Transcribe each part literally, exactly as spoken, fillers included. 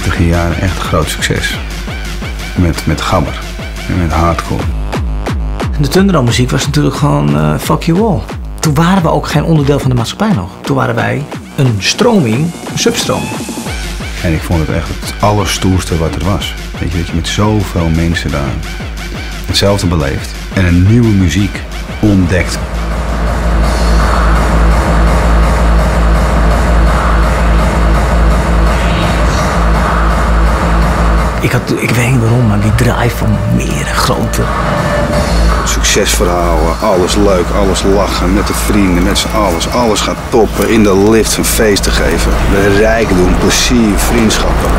negentiger jaren echt een groot succes. Met, met gabber en met hardcore. De Thunderdome muziek was natuurlijk gewoon uh, fuck you all. Toen waren we ook geen onderdeel van de maatschappij nog. Toen waren wij een stroming, een substroming. En ik vond het echt het allerstoerste wat er was. Weet je, dat je met zoveel mensen daar hetzelfde beleeft en een nieuwe muziek ontdekt. Ik, had, ik weet niet waarom, maar die drive van meer en groter. Succesverhalen, alles leuk, alles lachen, met de vrienden, met z'n alles. Alles gaat toppen, in de lift een feest te geven. De rijkdom, plezier, vriendschappen.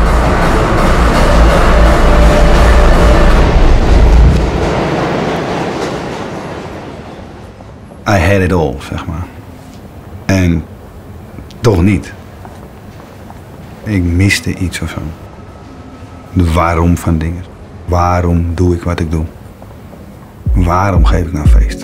I had it all, zeg maar. En toch niet. Ik miste iets of zo. De waarom van dingen. Waarom doe ik wat ik doe? Waarom geef ik nou feesten?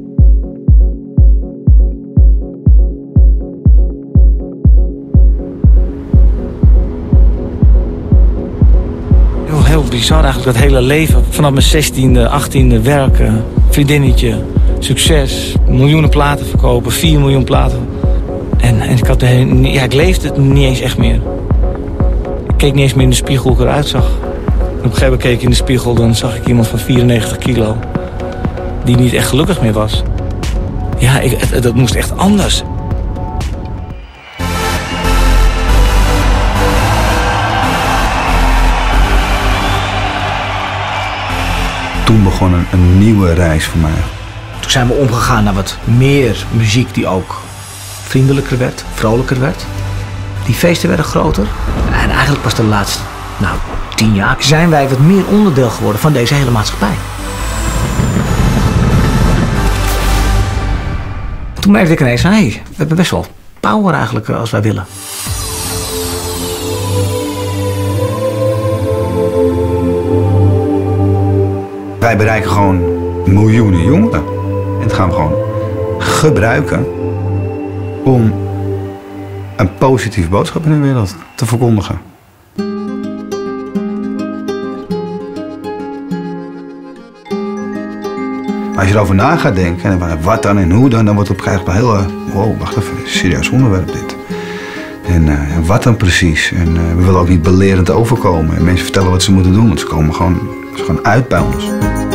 Heel, heel bizar eigenlijk, dat hele leven. Vanaf mijn zestiende, achttiende werken, vriendinnetje, succes, miljoenen platen verkopen, vier miljoen platen. En, en ik, had de, ja, ik leefde het niet eens echt meer. Ik keek niet eens meer in de spiegel hoe ik eruit zag. Op een gegeven moment keek ik in de spiegel, dan zag ik iemand van vierennegentig kilo. Die niet echt gelukkig meer was. Ja, ik, het, dat moest echt anders. Toen begon een, een nieuwe reis voor mij. Toen zijn we omgegaan naar wat meer muziek die ook vriendelijker werd, vrolijker werd. Die feesten werden groter. En eigenlijk pas de laatste, nou, tien jaar zijn wij wat meer onderdeel geworden van deze hele maatschappij. Toen merkte ik ineens, hé, hey, we hebben best wel power eigenlijk als wij willen. Wij bereiken gewoon miljoenen jongeren. En dat gaan we gewoon gebruiken om een positieve boodschap in de wereld te verkondigen. Als je erover na gaat denken, en wat dan en hoe dan, dan wordt het op een gegeven moment een hele, wow, wacht even, serieus onderwerp dit. En, uh, en wat dan precies? En uh, we willen ook niet belerend overkomen en mensen vertellen wat ze moeten doen, want ze komen gewoon, ze gewoon uit bij ons.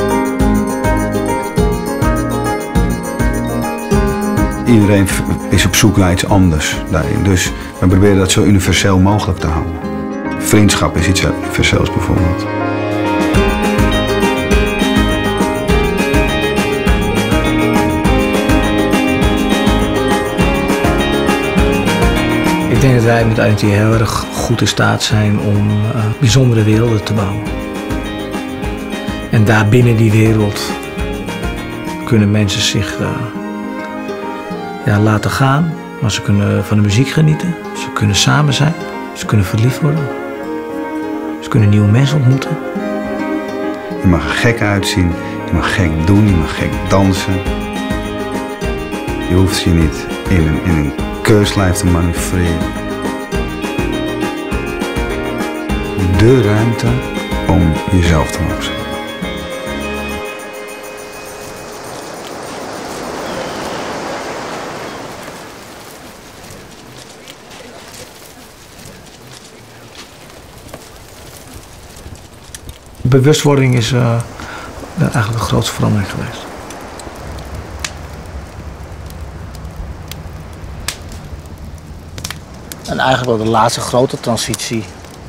Iedereen is op zoek naar iets anders daarin, dus we proberen dat zo universeel mogelijk te houden. Vriendschap is iets universeels bijvoorbeeld. Ik denk dat wij met I N T heel erg goed in staat zijn om uh, bijzondere werelden te bouwen. En daar binnen die wereld kunnen mensen zich uh, ja, laten gaan. Maar ze kunnen van de muziek genieten. Ze kunnen samen zijn. Ze kunnen verliefd worden. Ze kunnen nieuwe mensen ontmoeten. Je mag er gek uitzien. Je mag gek doen. Je mag gek dansen. Je hoeft je niet in een, in een keurslijf te manoeuvreren. De ruimte om jezelf te mogen zijn. Bewustwording is uh, eigenlijk de grootste verandering geweest. En eigenlijk wel de laatste grote transitie.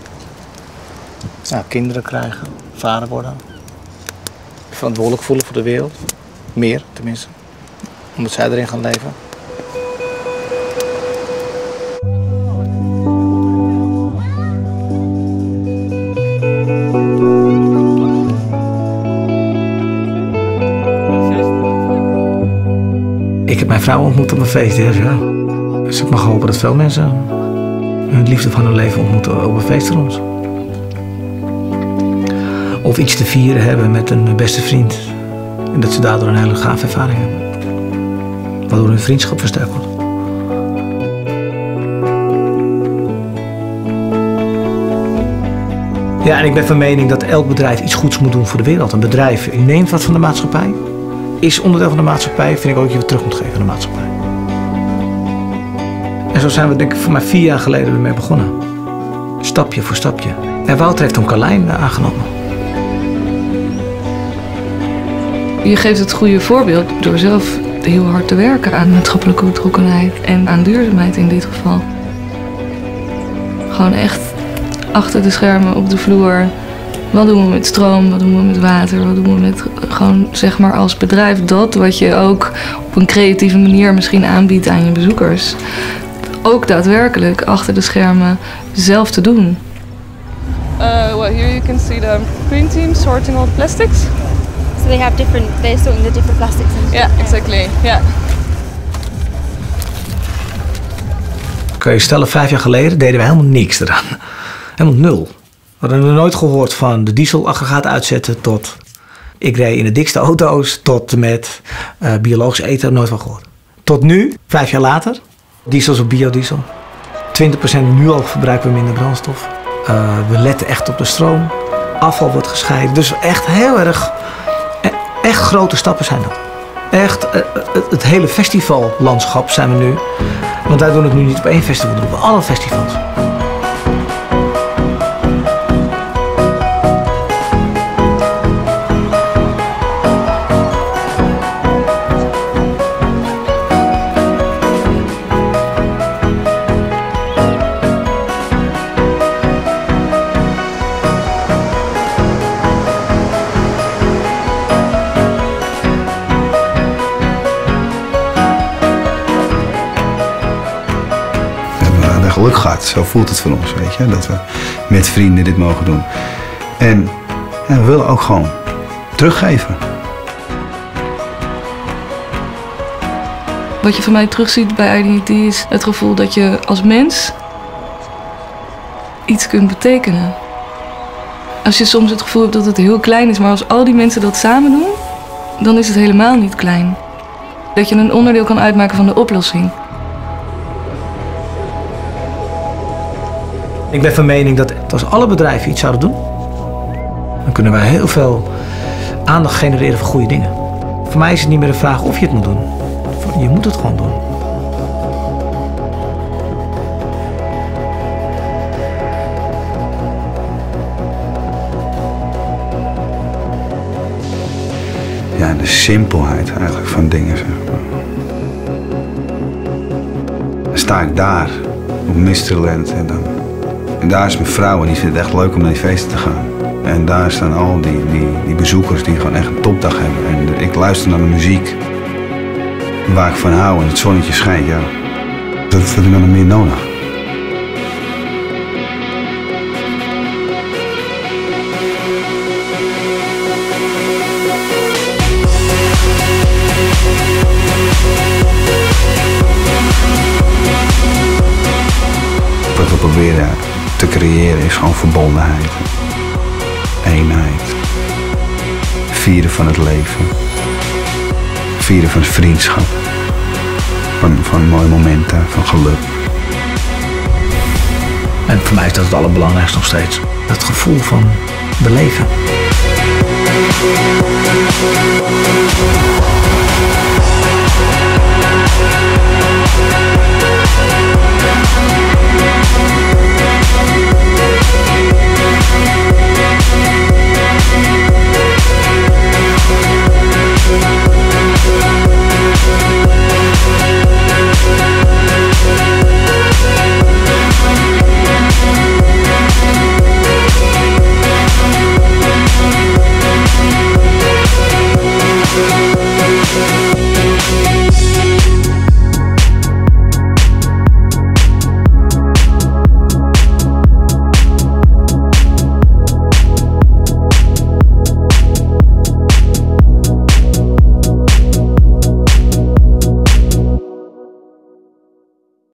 Nou, kinderen krijgen, vader worden. Verantwoordelijk voelen voor de wereld. Meer, tenminste. Omdat zij erin gaan leven. Ik heb mijn vrouw ontmoet op een feest, ja. Dus ik mag hopen dat veel mensen hun liefde van hun leven ontmoeten op een feest van ons. Of iets te vieren hebben met een beste vriend. En dat ze daardoor een hele gave ervaring hebben. Waardoor hun vriendschap versterkt wordt. Ja, en ik ben van mening dat elk bedrijf iets goeds moet doen voor de wereld. Een bedrijf neemt wat van de maatschappij, is onderdeel van de maatschappij, vind ik ook dat je wat terug moet geven aan de maatschappij. En zo zijn we denk ik voor mij vier jaar geleden ermee begonnen. Stapje voor stapje. En Wouter heeft toen Carlijn aangenomen. Je geeft het goede voorbeeld door zelf heel hard te werken aan maatschappelijke betrokkenheid en aan duurzaamheid in dit geval. Gewoon echt achter de schermen op de vloer. Wat doen we met stroom, wat doen we met water, wat doen we met gewoon zeg maar als bedrijf dat wat je ook op een creatieve manier misschien aanbiedt aan je bezoekers. Ook daadwerkelijk achter de schermen zelf te doen. Uh, well, here you can see the green team sorting all the plastics. So they have different, they're sorting the different plastics. And Yeah, exactly. Yeah. Kun je stellen, vijf jaar geleden deden we helemaal niks eraan. Helemaal nul. We hadden er nooit gehoord van de dieselaggregaat uitzetten tot ik reed in de dikste auto's tot met uh, biologisch eten, nooit van gehoord. Tot nu, vijf jaar later, diesels of biodiesel. twintig procent nu al verbruiken we minder brandstof. Uh, we letten echt op de stroom. Afval wordt gescheiden. Dus echt heel erg, echt grote stappen zijn dat. Echt, uh, het hele festivallandschap zijn we nu. Want wij doen het nu niet op één festival, we doen het op alle festivals. Geluk gehad, zo voelt het voor ons, weet je, dat we met vrienden dit mogen doen. En ja, we willen ook gewoon teruggeven. Wat je van mij terugziet bij Identity is het gevoel dat je als mens iets kunt betekenen. Als je soms het gevoel hebt dat het heel klein is, maar als al die mensen dat samen doen, dan is het helemaal niet klein. Dat je een onderdeel kan uitmaken van de oplossing. Ik ben van mening dat als alle bedrijven iets zouden doen, dan kunnen wij heel veel aandacht genereren voor goede dingen. Voor mij is het niet meer de vraag of je het moet doen. Je moet het gewoon doen. Ja, de simpelheid eigenlijk van dingen, zeg maar. Dan sta ik daar op Mysteryland en dan... En daar is mijn vrouw en die vindt het echt leuk om naar die feesten te gaan. En daar staan al die, die, die bezoekers die gewoon echt een topdag hebben. En ik luister naar de muziek waar ik van hou en het zonnetje schijnt. Ja, dat vind ik nog meer nodig. Wat we proberen te creëren is gewoon verbondenheid, eenheid, vieren van het leven, vieren van vriendschap, van, van mooie momenten, van geluk. En voor mij is dat het allerbelangrijkste nog steeds. Het gevoel van beleven.